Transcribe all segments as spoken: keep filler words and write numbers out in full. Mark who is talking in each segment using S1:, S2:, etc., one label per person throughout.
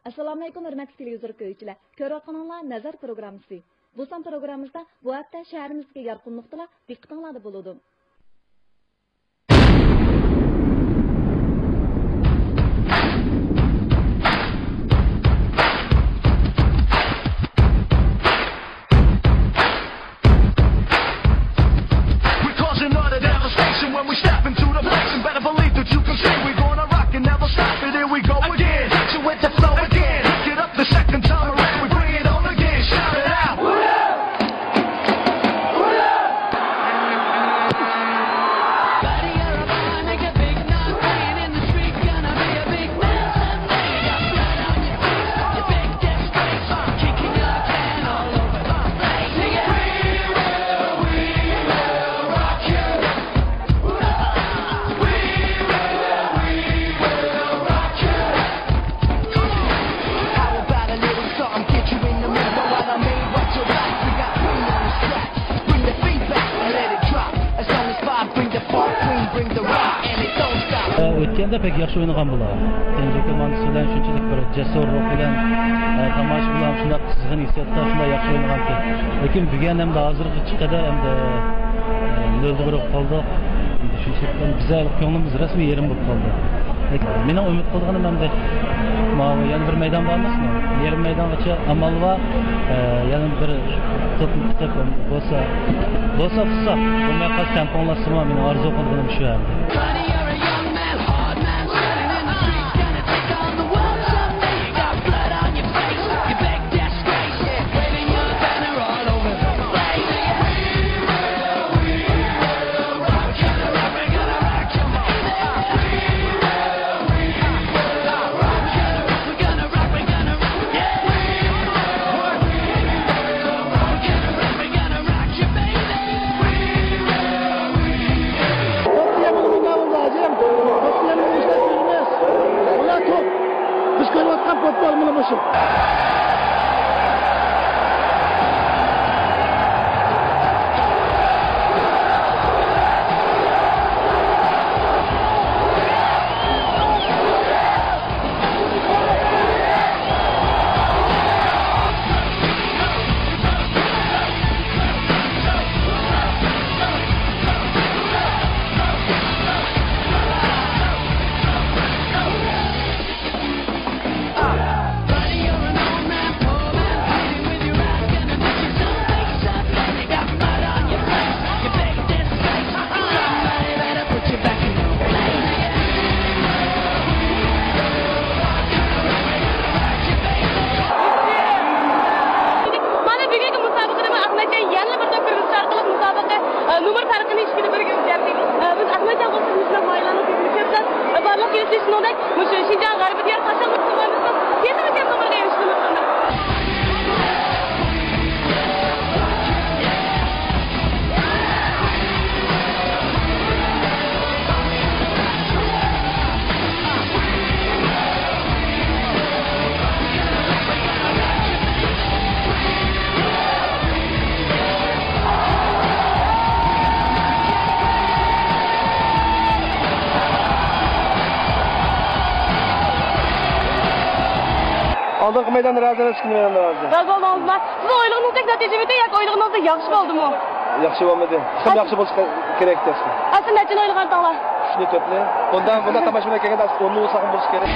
S1: Assalomu alaykum hurmatli televizor ko'ruvchilar. Ko'rayotganinglar nazar programmasi. Bu san programmamizda bu hafta shaharimizdagi yorqin nuqtalar diqqatinglarda bo'ladi.
S2: O'tganda pek yaxshi o'ynagan bo'lar. Kenja komandasi bilan shunchalik bir jasur ruh bilan, tomosha bilan shunday qizg'in hissiyotda shunday yaxshi o'ynagan. Lekin bugun ham hozirgi chiqadi hamda nolga qoldi. Shunchalik bizlar ko'nglimiz rasmiy yerim bo'lib qoldi. Meni umid qilganim hamda mana yana bir maydon bormasmi? Yarim maydongacha amal va yana bir top top bo'lsa, bo'lsa bo'lsa, bunga qas temponlasimi meni orzu qilganim shu edi.
S3: Futbol mana bu.
S4: Numar farkını işkili bir gösterdik. Biz Ahmetcan Koçumuzla faydalanıp izleyeceğiz. Varlık gelişmesine olarak Şincan Garbi diğer taşanlık kullanmışsın. Yeter mi numaraya eriştiğimiz sonra?
S3: Aldığın meydanda razı olsun meydanda razı.
S4: Razı olmaz. Siz oylığınızda netice yak oylığınızda yaxşı oldu mu?
S3: Yaxşı olmadı. Kim yaxşı olsa gerek dersin.
S4: Aslında nechini oylığın tağlar?
S3: Shuni to'pli. Bundan bundan tomosha bilan kelganda o'nni o'saqim bo'lish kerak.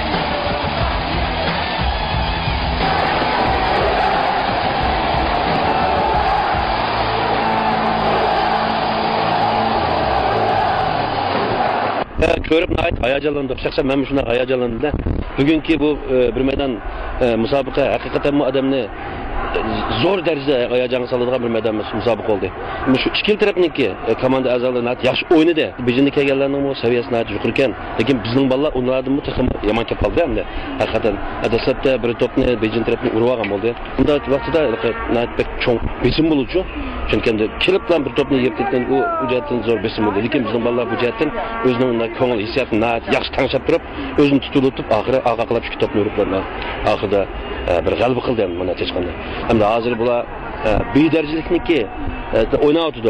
S5: Ko'rib nəhayət hayacanlandım. Şəxsən mən şuna hayacanlandım da. Bugünkü bu e, bir meydan e, müsabiqə həqiqətən bu adamını zor dərəcədə hayacanı saladigan bir meydan müsabiqə oldu. Şu iki tərəfniki e, komanda əzaları nəhayət yaxşı oynadı. Bizning kelganlarning bu səviyyəsi nəhayət yuqori ekan. Lekin bizning balalar onlardan bu texim yaman kelib qoldi hamda. Həqiqətən dastlabda bir topni Bejin tərəfini urib olgan bo'ldi. Bunda vaqtida nəhayət bek cho'ng besim bo'luvchi. Chunki endi kelib bilan bir topni yeb ketgan u jihatdan zo'r besim bo'ldi. Lekin bizning balalar bu jihatdan o'zining ko'ngil hissiyatini nəhayət yaxshi tanishib turib, o'zini tutulib, oxiri oqaqlab shu topni urib qo'ydi. Oxirida bir g'alaba qildi mana hech qanday. Hamda hozir bular bir darajalikniki o'ynayotdi.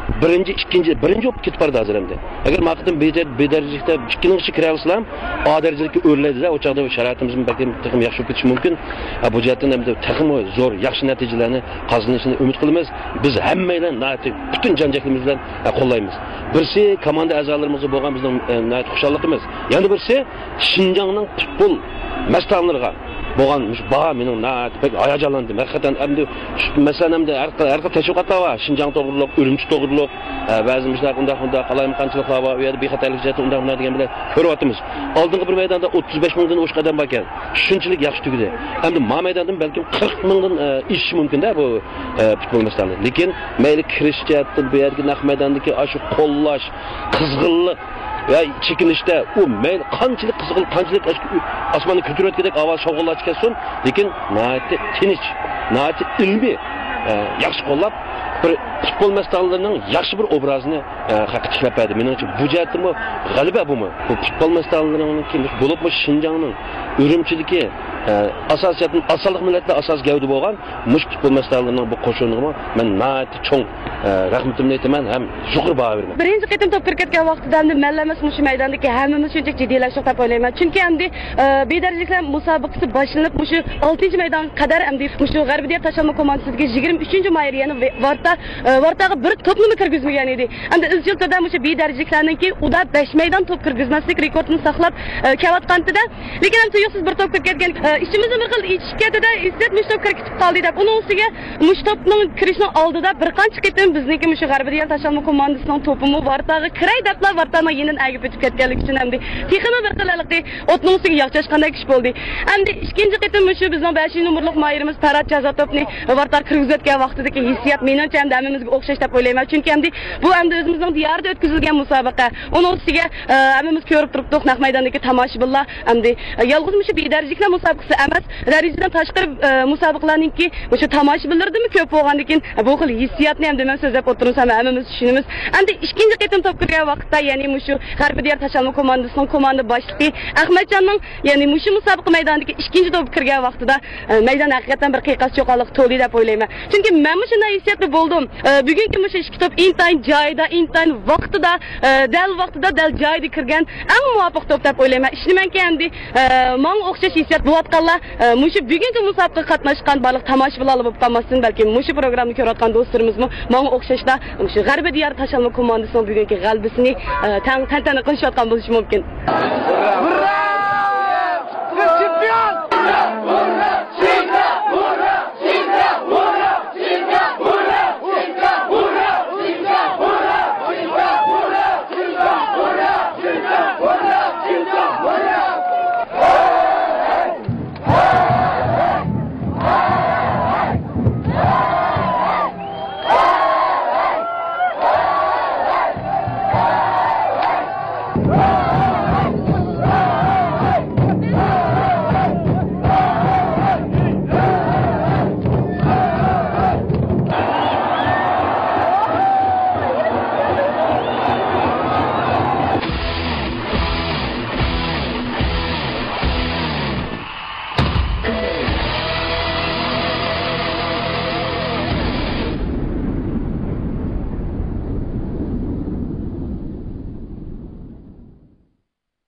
S5: birinchi ikkinchi birinchi bo'lib ketib bordi hozir endi agar maqtim bedarjilikda ikkining ichi kira olsam a darajalikka o'rlaydida o chog'da sharoitimizni balkim texim yaxshi bo'lib ketishi mumkin bu jihatdan ham texim zo'r yaxshi natijalarni qozonishini umid qilamiz biz hammalar butun jon-jahlimiz bilan qo'llaymiz birsi komanda a'zolarimiz bo'lgan bizning xushallığımız yana birsi Şinjanning futbol mas'ullariga bo'lgan baha mening pek hayajonlandim haqiqatan endi masalan endi har xil tashviqotlar bor Şinjan to'g'riliq Urumchi to'g'riliq ba'zi mishlar unda unda qalayimqanchiliklar bor u yerda bexatarlik jihati unda unda degan bilan ko'ryapmiz oldingi bir maydonda o'ttiz besh mingdan oshiq odam bor ekan shunchalik yaxshi tugdi endi ma maydondan balkim qirq mingdan ish mumkin-da bu futbol masalasi lekin mayli kirish jihatdan bu yerga naq maydondagi shu qo'llash qizg'inlik ve çekinişte o mayli qanchalik qizg'in qanchalik osmonni ko'tarayotgandek ovoz shovg'inlar chiqarsin lekin nihoyatda tinch nihoyatda ilmiy yaxshi qo'llab bir futbol mas'ullarining yaxshi bir obrazini haqiqat tiklab berdi menimcha bu jihatdan bu g'alaba bumi bu futbol mas'ullarining kim bo'lib bu Şinjanning Urumchidagi asosiyatdan asalliq millatlar asos gavda bo'lgan mush futbol mas'ullarining bu qo'shiniga men nihoyatda cho'ng rahmatimni aytaman ham shukr baho beraman
S4: birinchi qitim top kirib ketgan vaqtida endi mallamas mush maydondagi hammamiz shunchalik jiddiylashib deb o'ylayman chunki endi bedarjiliklar musobaqasi boshlanib mush oltinchi maydon qadar endi mush g'arbiyat tashlama komandasiga yigirma uchinchi may yana varta vartaga bir topni kirgizmagan edi endi izchil turda mush bedarjiliklarningki uda besh maydon top kirgizmaslik rekordini saqlab kelayotganda lekin endi tuyuqsiz bir top kirib ketgan ishimizni bir xil ichib ketdi istat mush top kirib qoldi deb uning ustiga mush topning kirishning oldida bir qancha qitim bizniki mush g'arbiyat tashlama komandasining topimi vartaga kiray deblar vartani yinin agib o'tib ketganligi uchun endi texini bir qilalikdi o'tning ustiga yog'chashqanday ish bo'ldi endi ikkinchi qitim mush bizning beshinchi nomerlik mayirimiz Parat jazo topni vartar kirgizayotgan vaqtidagi hissiyat menimcha endi hammamizga o'xshash deb o'ylayman chunki endi bu endi o'zimizning diyorida o'tkazilgan musobaqa uning ustiga hammamiz ko'rib turibdik naq maydondagi tomoshabinlar endi yolg'iz mush bedarjiliklar musobaqasi emas darajadan tashqari musobaqalarningki o'sha tomoshabinlardimi ko'p bo'lgandan keyin bu xil hissiyatni ham men so'zlab o'tiramiz hamma hammamiz tushunamiz endi ikkinchi qitim top kirgan vaqtda ya'ni mushu g'arbiy diyar tashlama komandasining komanda boshlig'i Ahmadjonning ya'ni mushu musobaqa maydoniga ikkinchi top kirgan vaqtida maydon haqiqatan bir qiyoqas yo'qolib to'ldi deb o'ylayman chunki men shunday hissiyatda bo'ldim bugungi mushu ikki top intayin joyida intayin vaqtida dal vaqtida dal joyida kirgan eng muvofiq top deb o'ylayman ishnimanki endi menga o'xshash hissiyat bo'layotganlar mushu bugungi musobaqaga qatnashgan barliq tomoshabinlar bo'lib qolmasin balki mushu programmani ko'rayotgan do'stlarimizmi menga o'xshashda mushu g'arbiy diyar tashlama komandasining bugungi g'alabasini tantana qilishayotgan bo'lishi mumkin.